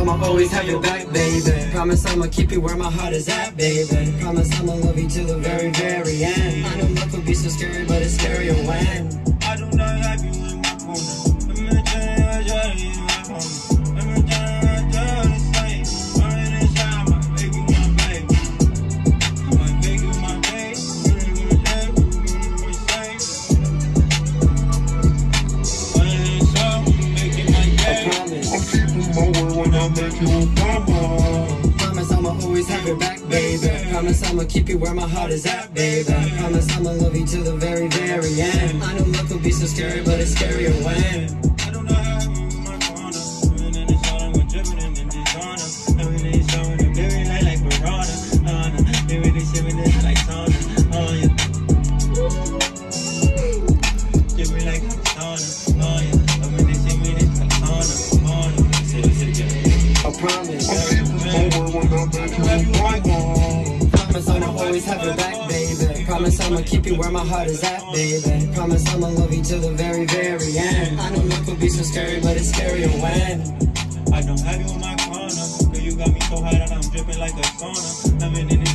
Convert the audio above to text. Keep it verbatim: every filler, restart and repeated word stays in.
I'ma always have your back, baby. Promise I'ma keep you where my heart is at, baby. Promise I'ma love you till the very, very end. I know love could be so scary, but it's scarier when I do not have you in my corner. I'm in the jail, you in my corner. I'm in the jail, the same. I'm in the shine, my baby, my baby. My baby, my baby. I'm in the jail, the same. I'm in the show, making my day. I promise. I'm keeping my word when I make you a promise. Promise I'ma always have your back, baby. Promise I'ma keep you where my heart is at, baby. Promise I'ma love you till the very, very end. I know love could be so scary, but it's scarier when I don't know how you in my corner. Living in the shower, we're dripping in the dishonor. Living in the shower, we're very light like Verona. Anna, living this shit with this like sauna. Oh yeah. Dripping like a sauna. Oh yeah. Living this shit with this like sauna. Oh yeah. Say it, say it again. I promise. Promise I'ma always have your back, baby. Promise I'ma keep you where my heart is at, baby. Promise I'ma love you till the very, very end. I know love could be so scary, but it's scarier when I don't have you in my corner. Girl, you got me so high that I'm dripping like a sauna. Living in